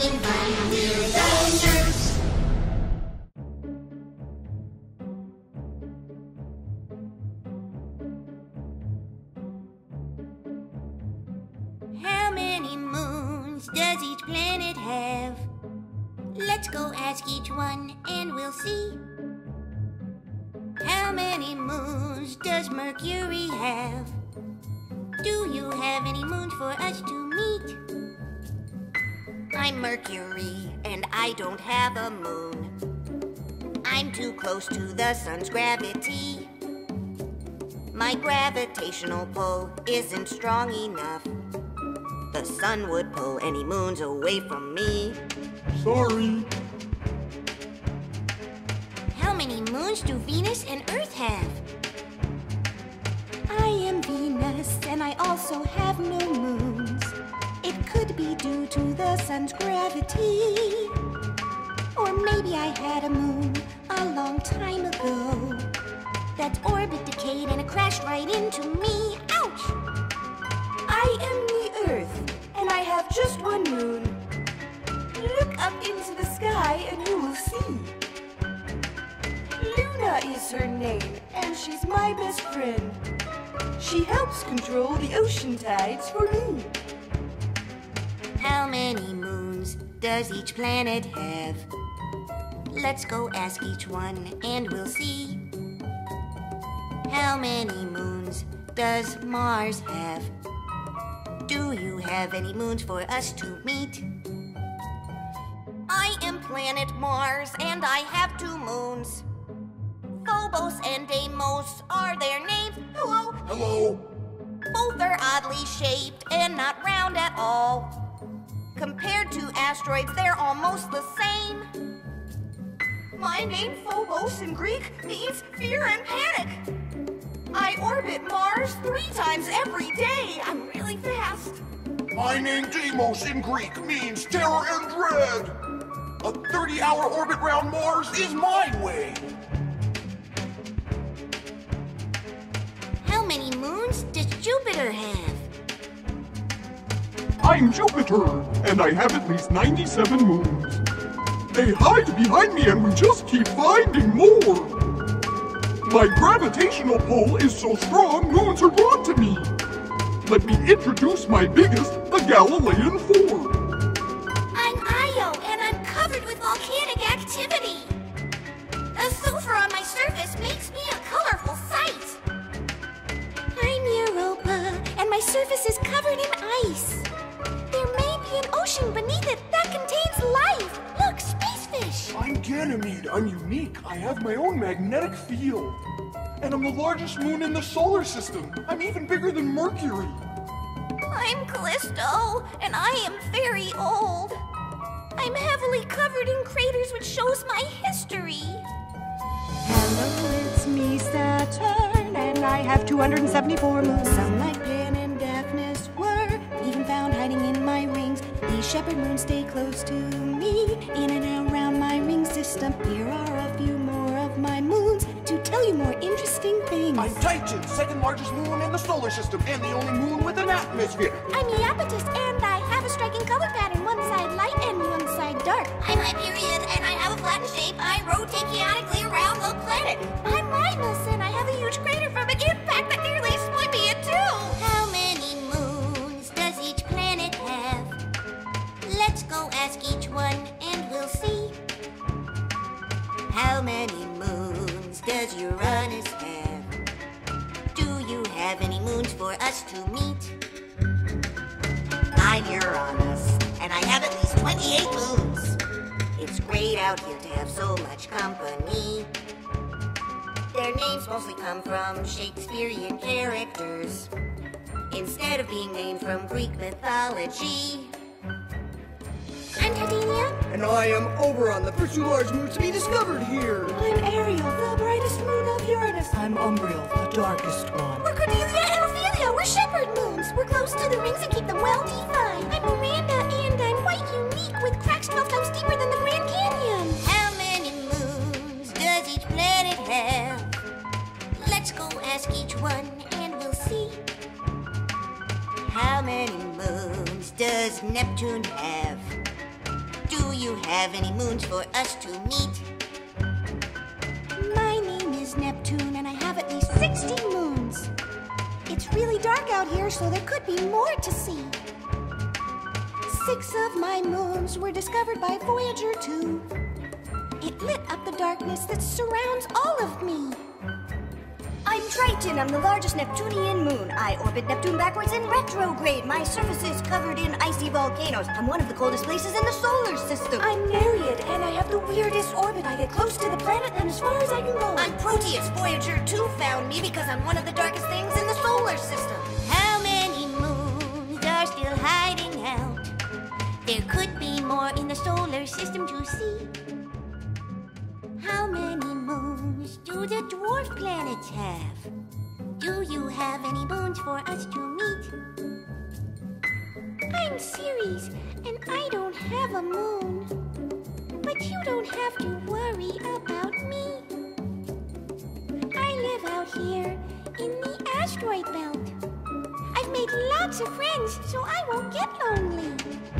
having fun. We're the Nirks. How many moons does each planet have? Let's go ask each one and we'll see. How many moons does Mercury have? Do you have any moons for us to meet? I'm Mercury and I don't have a moon. I'm too close to the sun's gravity. My gravitational pull isn't strong enough. The sun would pull any moons away from me. Sorry. How many moons do Venus and Earth have? I am Venus and I also have no moons. It could be due to the sun's gravity. Or maybe I had a moon a long time ago. That orbit decayed and it crashed right into me. Ouch! I am the Earth, and I have just one moon. Look up into the sky and you will see. Luna is her name, and she's my best friend. She helps control the ocean tides for me. How many moons does each planet have? Let's go ask each one and we'll see. How many moons does Mars have? Do you have any moons for us to meet? I am planet Mars and I have 2 moons. Phobos and Deimos are their names. Hello? Hello. Both are oddly shaped and not round at all. Compared to asteroids, they're almost the same. My name Phobos in Greek means fear and panic. I orbit Mars 3 times every day. I'm really fast. My name Deimos in Greek means terror and dread. A 30-hour orbit round Mars is my way. How many moons does Jupiter have? I'm Jupiter, and I have at least 97 moons. They hide behind me and we just keep finding more. My gravitational pull is so strong, moons are drawn to me. Let me introduce my biggest, the Galilean 4. I'm Io, and I'm covered with volcanic activity. The sulfur on my surface makes me a colorful sight. I'm Europa, and my surface is covered in ice. There may be an ocean beneath it that contains life. Look, space fish. I'm Ganymede. I'm unique. I have my own magnetic field. And I'm the largest moon in the solar system. I'm even bigger than Mercury. I'm Callisto, and I am very old. I'm heavily covered in craters, which shows my history. Hello, it's me, Saturn, and I have 274 moons. Some like Pan and Daphnis were even found hiding in my rings. These shepherd moons stay close to me, in and around my ring system. Here are a few more of my moons to tell you more interesting things. I'm Titan, second largest moon in the solar system, and the only moon with an atmosphere. I'm Iapetus, and I have a striking color pattern, one side light and one side dark. I'm Hyperion, and I have a flattened shape. I rotate chaotically around the planet. I'm Mimas, and I have a huge crater from an impact that nearly split me in 2. How many moons does each planet have? Let's go ask each one, and we'll see. How many moons does Uranus have? Do you have any moons for us to meet? I'm Uranus, and I have at least 28 moons. It's great out here to have so much company. Their names mostly come from Shakespearean characters, instead of being named from Greek mythology. I'm Titania. And I am Oberon, the first 2 large moons to be discovered here. I'm Ariel, the brightest moon of Uranus. I'm Umbriel, the darkest one. We're Cordelia and Ophelia. We're shepherd moons. We're close to the rings and keep them well defined. I'm Miranda, and I'm quite unique, with cracks 12 times deeper than the Grand Canyon. How many moons does each planet have? Let's go ask each one, and we'll see. How many moons does Neptune have? Do you have any moons for us to meet? My name is Neptune, and I have at least 16 moons. It's really dark out here, so there could be more to see. 6 of my moons were discovered by Voyager 2. It lit up the darkness that surrounds all of me. I'm Triton. I'm the largest Neptunian moon. I orbit Neptune backwards in retrograde. My surface is covered in icy volcanoes. I'm one of the coldest places in the solar system. I'm Nereid, and I have the weirdest orbit. I get close to the planet and as far as I can go. I'm Proteus. Voyager 2 found me because I'm one of the darkest things in the solar system. How many moons are still hiding out? There could be more in the solar system to see. How many moons do the dwarf planets have? Do you have any moons for us to meet? I'm Ceres, and I don't have a moon. But you don't have to worry about me. I live out here in the asteroid belt. I've made lots of friends, so I won't get lonely.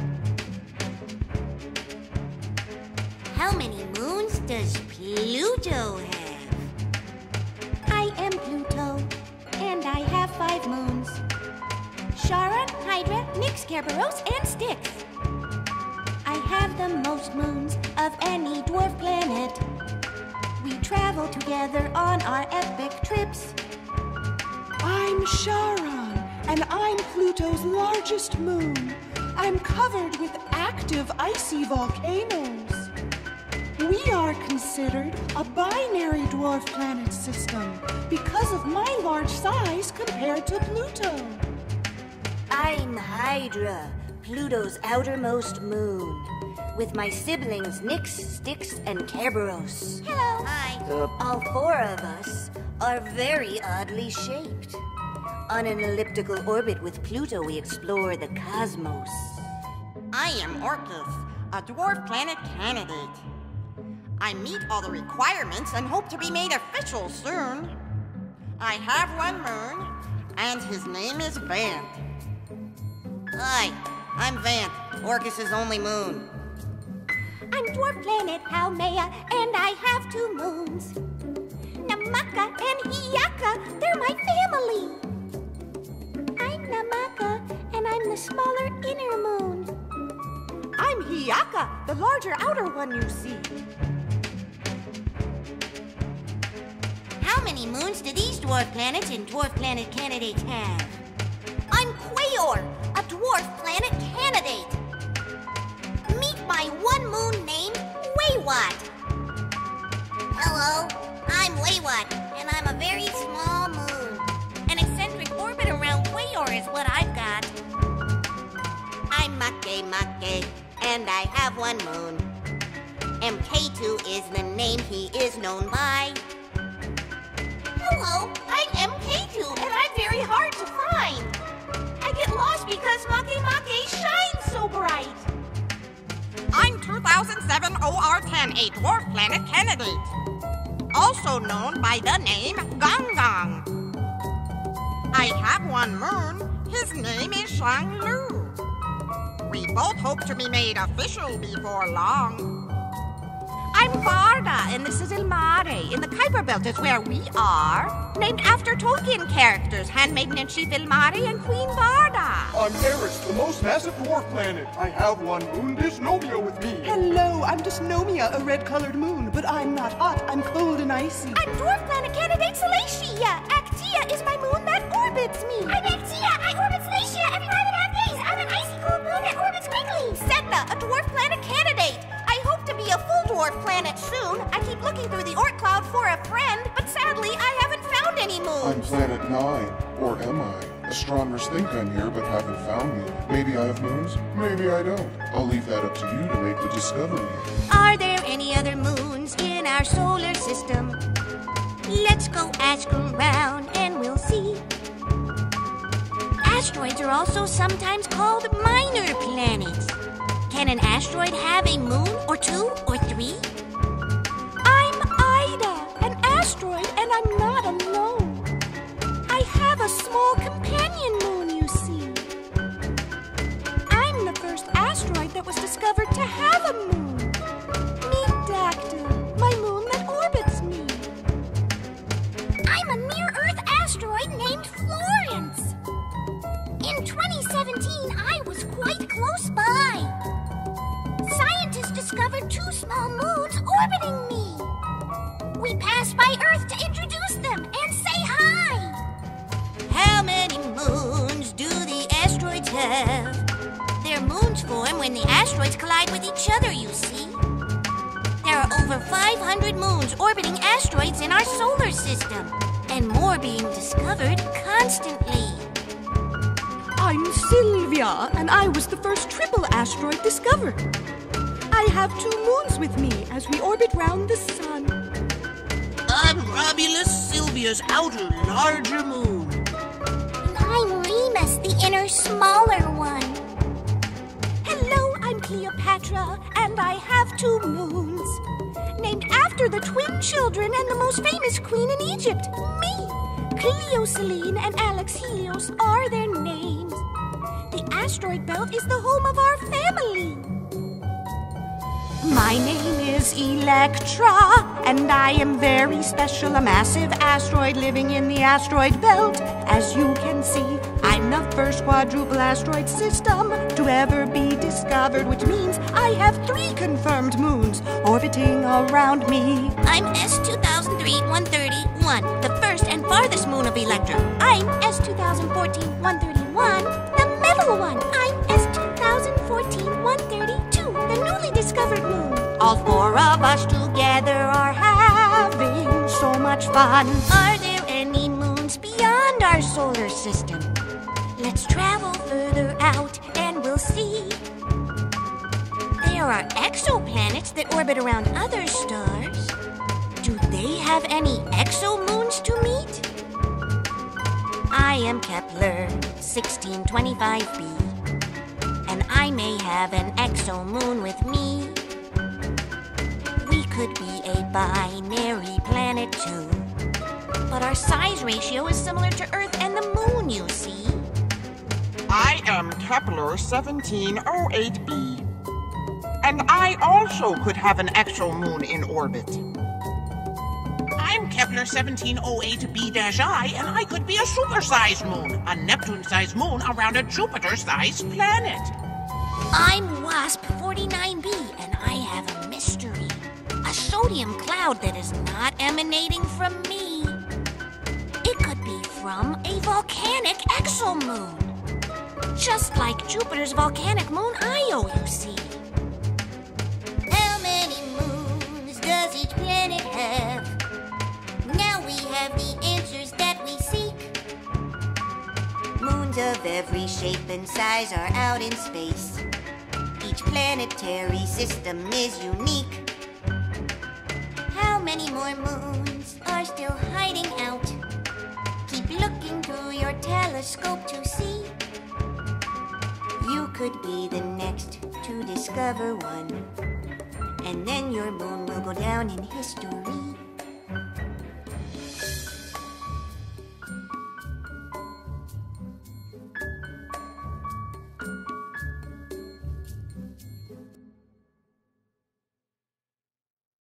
How many moons does Pluto have? I am Pluto, and I have 5 moons. Charon, Hydra, Nirks, Kerberos, and Styx. I have the most moons of any dwarf planet. We travel together on our epic trips. I'm Charon, and I'm Pluto's largest moon. I'm covered with active icy volcanoes. We are considered a binary dwarf planet system because of my large size compared to Pluto. I'm Hydra, Pluto's outermost moon, with my siblings Nirks, Styx, and Kerberos. Hello. Hi. All 4 of us are very oddly shaped. On an elliptical orbit with Pluto, we explore the cosmos. I am Orcus, a dwarf planet candidate. I meet all the requirements and hope to be made official soon. I have 1 moon, and his name is Vant. Hi, I'm Vant, Orcus's only moon. I'm dwarf planet Haumea, and I have 2 moons. Namaka and Hiyaka, they're my family. I'm Namaka, and I'm the smaller inner moon. I'm Hiyaka, the larger outer one you see. How many moons do these dwarf planets and dwarf planet candidates have? I'm Quayor, a dwarf planet candidate. Meet my 1 moon named Waywat. Hello, I'm Waywat, and I'm a very small moon. An eccentric orbit around Quayor is what I've got. I'm Makemake, and I have 1 moon. MK2 is the name he is known by. Hello, I'm MK2, and I'm very hard to find. I get lost because Makemake shines so bright. I'm 2007 OR10, a dwarf planet candidate, also known by the name Gong. I have 1 moon. His name is Shanglu. We both hope to be made official before long. I'm Varda, and this is Ilmare. In the Kuiper Belt is where we are. Named after Tolkien characters, Handmaiden-in-Chief Ilmare and Queen Varda. I'm Eris, the most massive dwarf planet. I have 1 moon, Dysnomia with me. Hello, I'm Dysnomia, a red-colored moon, but I'm not hot. I'm cold and icy. I'm dwarf planet candidate Salacia. Actia is my moon that orbits me. I'm Actia. I orbit Salacia every 5.5 days. I'm an icy cold moon that orbits quickly. Sedna, a dwarf planet candidate. I hope to be a full dwarf planet soon. I keep looking through the Oort cloud for a friend, but sadly I haven't found any moons. I'm Planet 9, or am I? Astronomers think I'm here but haven't found me. Maybe I have moons, maybe I don't. I'll leave that up to you to make the discovery. Are there any other moons in our solar system? Let's go ask around and we'll see. Asteroids are also sometimes called minor planets. Can an asteroid have a moon or 2 or 3? I'm Ida, an asteroid, and I'm not alone. I have a small companion moon, you see. I'm the first asteroid that was discovered to have a moon. close by. Scientists discovered 2 small moons orbiting me. We passed by Earth to introduce them and say hi. How many moons do the asteroids have? Their moons form when the asteroids collide with each other, you see. There are over 500 moons orbiting asteroids in our solar system, and more being discovered constantly. I'm Sylvia, and I was the first triple asteroid discovered. I have 2 moons with me as we orbit round the sun. I'm Romulus, Sylvia's outer, larger moon. And I'm Remus, the inner, smaller one. Hello, I'm Cleopatra, and I have 2 moons. Named after the twin children and the most famous queen in Egypt, me. Cleoceline and Alex Helios are their names. The asteroid belt is the home of our family. My name is Electra, and I am very special, a massive asteroid living in the asteroid belt. As you can see, I'm the first quadruple asteroid system to ever be discovered, which means I have 3 confirmed moons orbiting around me. I'm S2003-131, the first and farthest moon of Electra. I'm S2014-131, the middle one. I'm S2014-132, the newly discovered moon. All 4 of us together are having so much fun. Are there any moons beyond our solar system? Let's travel further out and we'll see. There are exoplanets that orbit around other stars. Do they have any exomoons to meet? I am Kepler 1625b, and I may have an exomoon with me. We could be a binary planet too, but our size ratio is similar to Earth and the moon, you see. I am Kepler 1708b, and I also could have an exomoon in orbit. I'm Kepler 1708b-I, and I could be a supersized moon, a Neptune-sized moon around a Jupiter-sized planet. I'm WASP 49b, and I have a mystery. A sodium cloud that is not emanating from me. It could be from a volcanic exomoon. Just like Jupiter's volcanic moon Io, you see. How many moons does each planet have? Now we have the answers that we seek. Moons of every shape and size are out in space. Each planetary system is unique. How many more moons are still hiding out? Keep looking through your telescope to see. You could be the next to discover one, and then your moon will go down in history.